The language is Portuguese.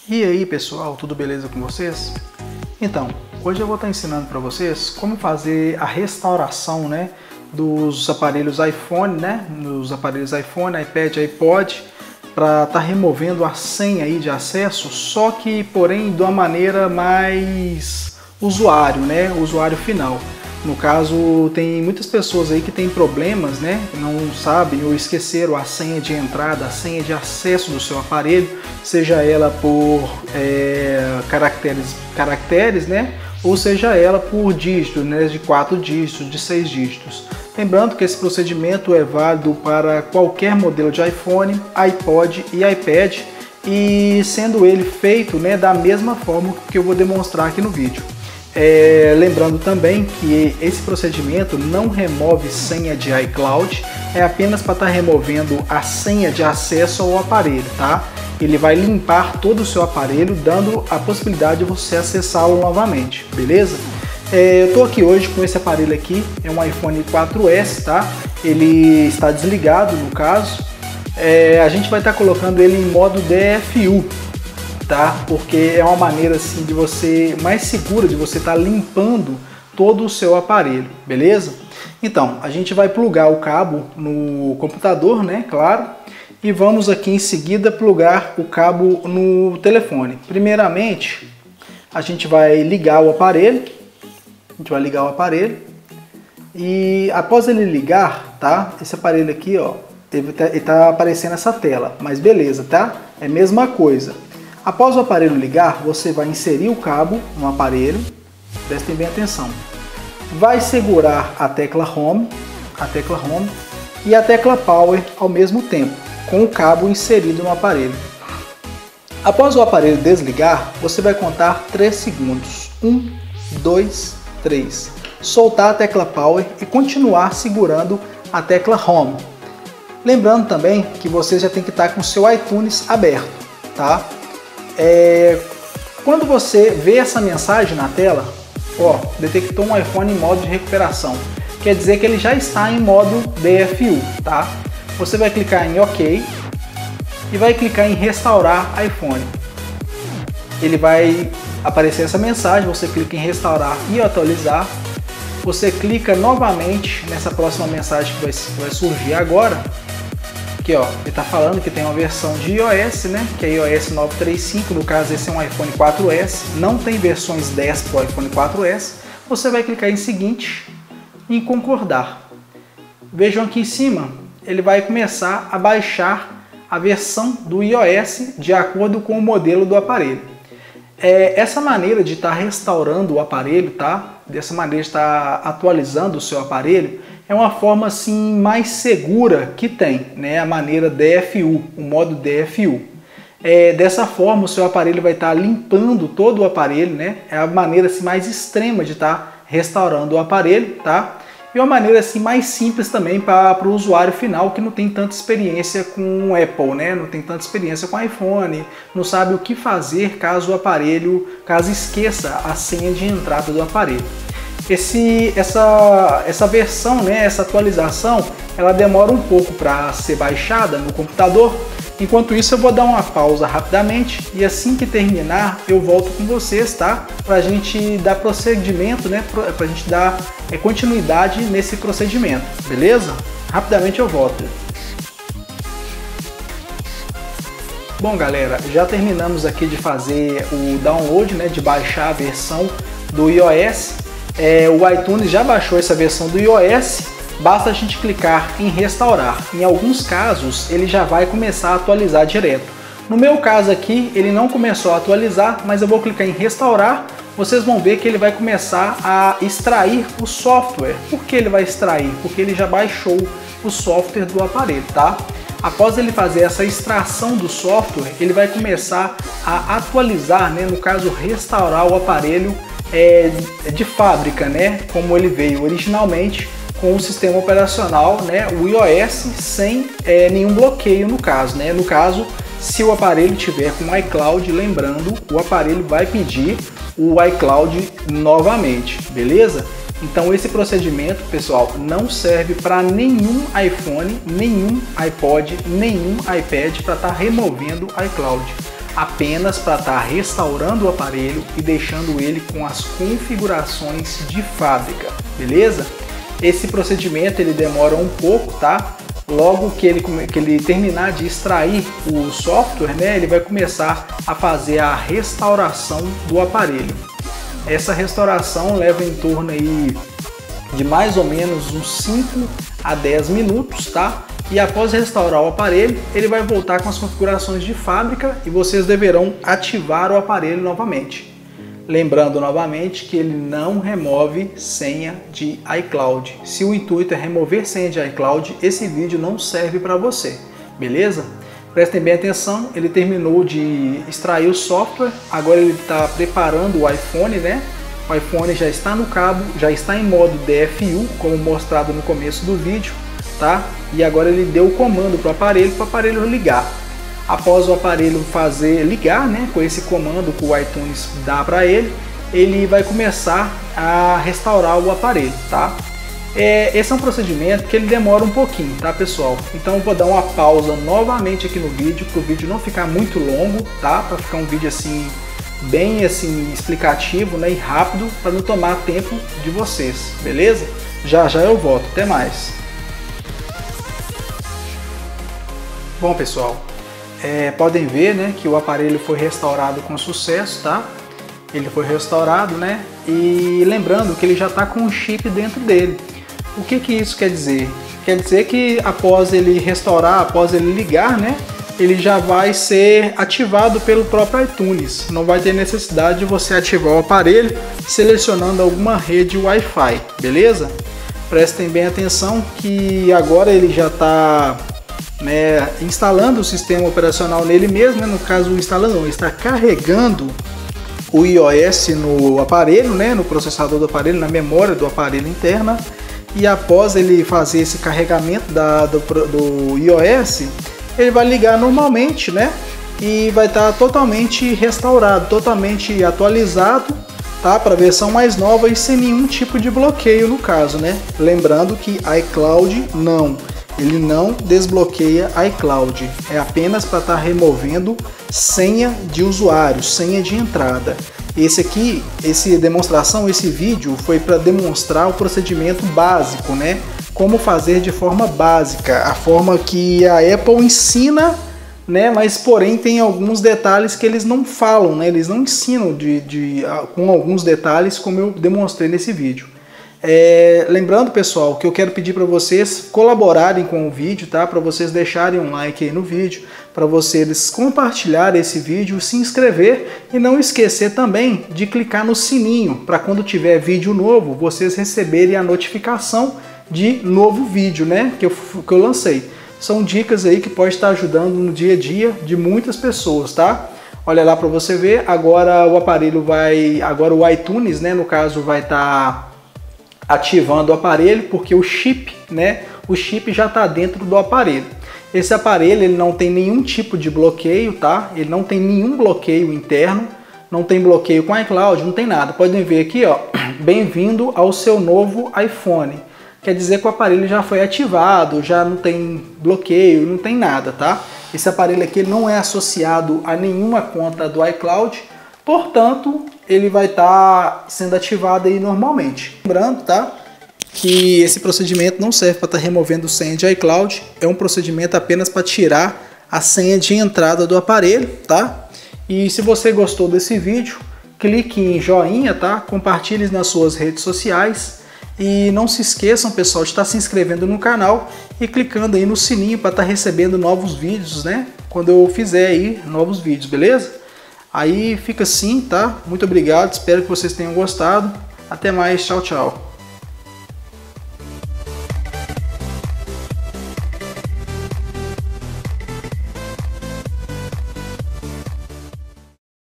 E aí pessoal, tudo beleza com vocês? Então, hoje eu vou estar ensinando para vocês como fazer a restauração, dos aparelhos iPhone, dos aparelhos iPhone, iPad, iPod, para estar removendo a senha aí de acesso, só que porém de uma maneira mais usuário, usuário final. No caso, tem muitas pessoas aí que têm problemas, não sabem ou esqueceram a senha de entrada, a senha de acesso do seu aparelho, seja ela por caracteres, ou seja ela por dígitos, de 4 dígitos, de 6 dígitos. Lembrando que esse procedimento é válido para qualquer modelo de iPhone, iPod e iPad, e sendo ele feito da mesma forma que eu vou demonstrar aqui no vídeo. Lembrando também que esse procedimento não remove senha de iCloud, é apenas para estar removendo a senha de acesso ao aparelho, tá? Ele vai limpar todo o seu aparelho, dando a possibilidade de você acessá-lo novamente, beleza? Eu estou aqui hoje com esse aparelho aqui, é um iPhone 4S, tá? Ele está desligado no caso, a gente vai estar colocando ele em modo DFU, tá? Porque é uma maneira assim de você mais segura de você estar limpando todo o seu aparelho, beleza? Então, a gente vai plugar o cabo no computador, claro, e vamos aqui em seguida plugar o cabo no telefone. Primeiramente, a gente vai ligar o aparelho, e após ele ligar, tá? Esse aparelho aqui, ó, ele tá aparecendo essa tela, mas beleza, tá? É a mesma coisa. Após o aparelho ligar, você vai inserir o cabo no aparelho, prestem bem atenção. Vai segurar a tecla Home e a tecla Power ao mesmo tempo, com o cabo inserido no aparelho. Após o aparelho desligar, você vai contar 3 segundos. 1, 2, 3. Soltar a tecla Power e continuar segurando a tecla Home. Lembrando também que você já tem que estar com o seu iTunes aberto, tá? Quando você vê essa mensagem na tela, ó, detectou um iPhone em modo de recuperação, quer dizer que ele já está em modo DFU, tá? Você vai clicar em OK e vai clicar em restaurar iPhone. Ele vai aparecer essa mensagem, você clica em restaurar e atualizar. Você clica novamente nessa próxima mensagem que vai surgir agora. Aqui, ó, ele está falando que tem uma versão de iOS, que é iOS 9.3.5, no caso esse é um iPhone 4S, não tem versões 10 para o iPhone 4S. Você vai clicar em seguinte e em concordar. Vejam aqui em cima, ele vai começar a baixar a versão do iOS de acordo com o modelo do aparelho. Essa maneira de estar restaurando o aparelho, tá? Dessa maneira de estar atualizando o seu aparelho, é uma forma assim mais segura que tem, a maneira DFU, o modo DFU. Dessa forma o seu aparelho vai estar limpando todo o aparelho, é a maneira assim mais extrema de estar restaurando o aparelho, tá? E uma maneira assim mais simples também para o usuário final que não tem tanta experiência com Apple, não tem tanta experiência com iPhone, não sabe o que fazer caso esqueça a senha de entrada do aparelho. Essa versão, essa atualização, ela demora um pouco para ser baixada no computador. Enquanto isso eu vou dar uma pausa rapidamente e assim que terminar eu volto com vocês, tá? Para a gente dar procedimento, para a gente dar continuidade nesse procedimento, beleza? Rapidamente eu volto. Bom galera, já terminamos aqui de fazer o download, de baixar a versão do iOS. O iTunes já baixou essa versão do iOS, basta a gente clicar em restaurar. Em alguns casos ele já vai começar a atualizar direto. No meu caso aqui ele não começou a atualizar, mas eu vou clicar em restaurar. Vocês vão ver que ele vai começar a extrair o software. Por que ele vai extrair? Porque ele já baixou o software do aparelho, tá? Após ele fazer essa extração do software, ele vai começar a atualizar, no caso restaurar o aparelho de fábrica, como ele veio originalmente com o sistema operacional, o iOS, sem nenhum bloqueio no caso, No caso, se o aparelho tiver com iCloud, lembrando, o aparelho vai pedir o iCloud novamente, beleza? Então esse procedimento, pessoal, não serve para nenhum iPhone, nenhum iPod, nenhum iPad para estar removendo o iCloud. apenas para estar restaurando o aparelho e deixando ele com as configurações de fábrica, beleza? Esse procedimento ele demora um pouco, tá? Logo que ele terminar de extrair o software, né, ele vai começar a fazer a restauração do aparelho. Essa restauração leva em torno aí de mais ou menos uns 5 a 10 minutos, tá? E após restaurar o aparelho, ele vai voltar com as configurações de fábrica e vocês deverão ativar o aparelho novamente. Lembrando novamente que ele não remove senha de iCloud. Se o intuito é remover senha de iCloud, esse vídeo não serve para você, beleza? Prestem bem atenção, ele terminou de extrair o software, agora ele está preparando o iPhone, né? O iPhone já está no cabo, já está em modo DFU, como mostrado no começo do vídeo, tá? E agora ele deu o comando para o aparelho ligar. Após o aparelho ligar, né, com esse comando que o iTunes dá para ele, ele vai começar a restaurar o aparelho, tá? Esse é um procedimento que ele demora um pouquinho, tá, pessoal? Então eu vou dar uma pausa novamente aqui no vídeo, para o vídeo não ficar muito longo, tá? Para ficar um vídeo assim bem assim explicativo, né, e rápido, para não tomar tempo de vocês, beleza? Já eu volto, até mais. Bom, pessoal, podem ver, né, que o aparelho foi restaurado com sucesso, tá? Ele foi restaurado, né? E lembrando que ele já está com um chip dentro dele. O que isso quer dizer? Quer dizer que após ele restaurar, após ele ligar, né, ele já vai ser ativado pelo próprio iTunes. Não vai ter necessidade de você ativar o aparelho selecionando alguma rede Wi-Fi, beleza? Prestem bem atenção que agora ele já está, né, instalando o sistema operacional nele mesmo, né? No caso, instalando não, está carregando o iOS no aparelho, né, no processador do aparelho, na memória do aparelho interna. E após ele fazer esse carregamento do iOS, ele vai ligar normalmente, né? E vai estar totalmente restaurado, totalmente atualizado, tá? Para a versão mais nova e sem nenhum tipo de bloqueio no caso, né? Lembrando que iCloud ele não desbloqueia iCloud, é apenas para estar removendo senha de usuário, senha de entrada. Esse vídeo foi para demonstrar o procedimento básico, né? Como fazer de forma básica, a forma que a Apple ensina, né? Mas porém tem alguns detalhes que eles não falam, né? Eles não ensinam com alguns detalhes como eu demonstrei nesse vídeo. Lembrando, pessoal, que eu quero pedir para vocês colaborarem com o vídeo, tá? Para vocês deixarem um like aí no vídeo, para vocês compartilharem esse vídeo, se inscrever e não esquecer também de clicar no sininho para quando tiver vídeo novo vocês receberem a notificação de novo vídeo, né? Que eu lancei. São dicas aí que pode estar ajudando no dia a dia de muitas pessoas, tá? Olha lá para você ver. Agora o aparelho agora o iTunes, né? No caso vai estar ativando o aparelho, porque o chip, né? O chip já está dentro do aparelho. Esse aparelho ele não tem nenhum tipo de bloqueio, tá? Ele não tem nenhum bloqueio interno, não tem bloqueio com iCloud, não tem nada. Podem ver aqui, ó, bem-vindo ao seu novo iPhone. Quer dizer que o aparelho já foi ativado, já não tem bloqueio, não tem nada, tá? Esse aparelho aqui ele não é associado a nenhuma conta do iCloud, portanto, ele vai estar sendo ativado aí normalmente. Lembrando, tá, que esse procedimento não serve para estar removendo senha de iCloud, é um procedimento apenas para tirar a senha de entrada do aparelho, tá? E se você gostou desse vídeo, clique em joinha, tá? Compartilhe nas suas redes sociais e não se esqueçam, pessoal, de estar se inscrevendo no canal e clicando aí no sininho para estar recebendo novos vídeos, né? Quando eu fizer aí novos vídeos, beleza? Aí fica assim, tá? Muito obrigado, espero que vocês tenham gostado. Até mais, tchau, tchau.